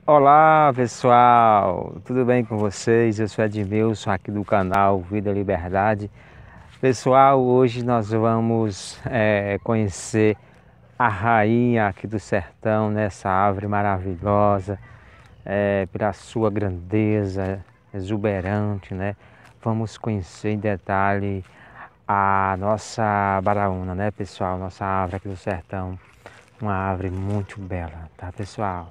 Olá pessoal, tudo bem com vocês? Eu sou Edmilson aqui do canal Vida Liberdade. Pessoal, hoje nós vamos conhecer a rainha aqui do sertão, nessa árvore maravilhosa, pela sua grandeza exuberante, né? Vamos conhecer em detalhe a nossa baraúna, né pessoal? Nossa árvore aqui do sertão, uma árvore muito bela, tá pessoal?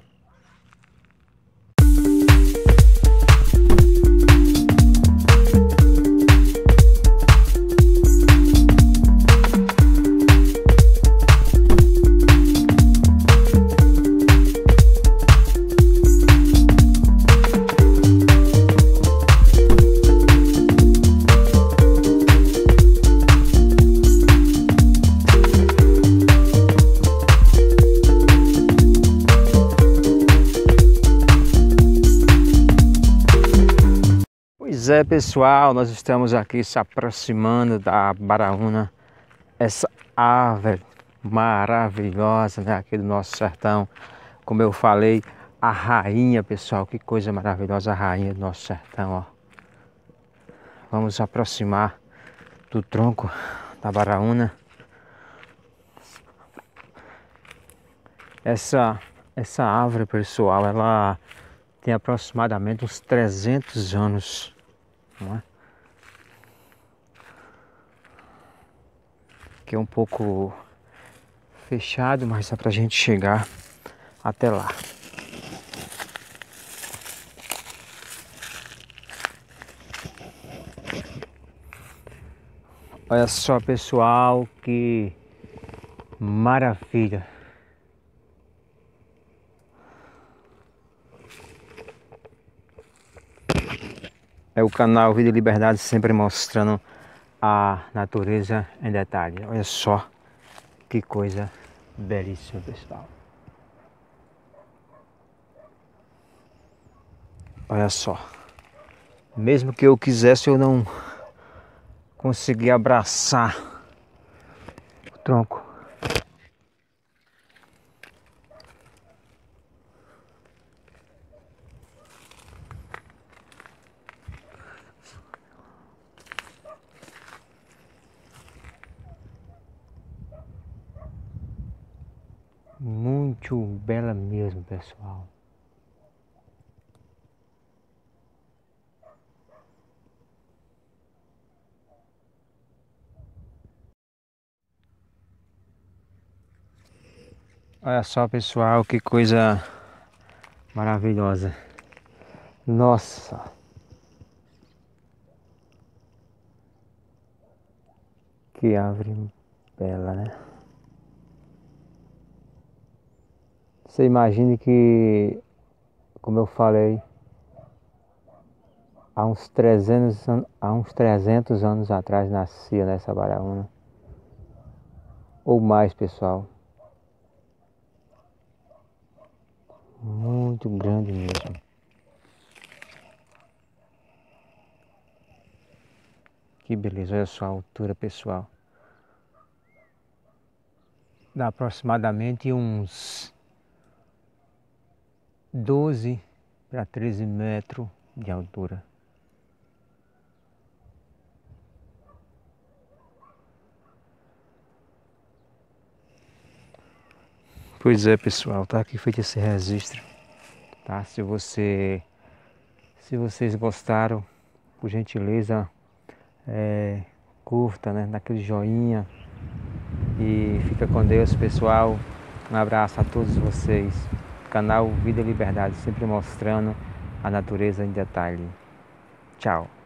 Pois é, pessoal, nós estamos aqui se aproximando da baraúna, essa árvore maravilhosa, né, aqui do nosso sertão. Como eu falei, a rainha, pessoal, que coisa maravilhosa, a rainha do nosso sertão, ó. Vamos aproximar do tronco da baraúna. Essa árvore, pessoal, ela tem aproximadamente uns 300 anos. Não é? Aqui é um pouco fechado, mas dá pra gente chegar até lá. Olha só, pessoal, que maravilha. É o canal Vida e Liberdade, sempre mostrando a natureza em detalhe. Olha só que coisa belíssima, pessoal. Olha só. Mesmo que eu quisesse, eu não consegui abraçar o tronco. Muito bela mesmo, pessoal. Olha só, pessoal, que coisa maravilhosa. Nossa. Que árvore bela, né? Você imagine que, como eu falei, há uns 300 anos atrás nascia nessa baraúna. Ou mais, pessoal. Muito grande mesmo. Que beleza, olha só a altura, pessoal. Dá aproximadamente uns 12 para 13 metros de altura. Pois é, pessoal, tá aqui feito esse registro, tá? Se vocês gostaram, por gentileza, curta, né? Dá aquele joinha e fica com Deus, pessoal. Um abraço a todos vocês. Canal Vida e Liberdade, sempre mostrando a natureza em detalhe. Tchau.